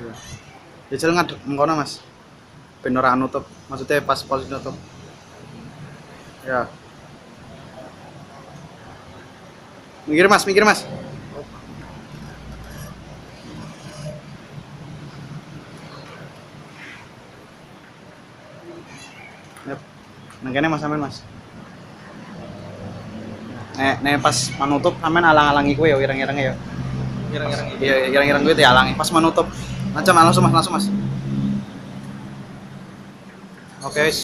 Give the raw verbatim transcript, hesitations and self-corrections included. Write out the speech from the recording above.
Jajal ngadep mengkono Mas. Ben ora nutup, maksudnya pas posisi nutup. Ya. Mikir Mas, mikir Mas. Yep. Nang kene Mas sampean Mas. Nek nek pas manutup sampean alang-alangi kowe ya ireng-ireng ya. Ireng-ireng iki. Iya, ireng-ireng kowe dialangi pas manutup. Macam langsung Mas, langsung Mas. Oke.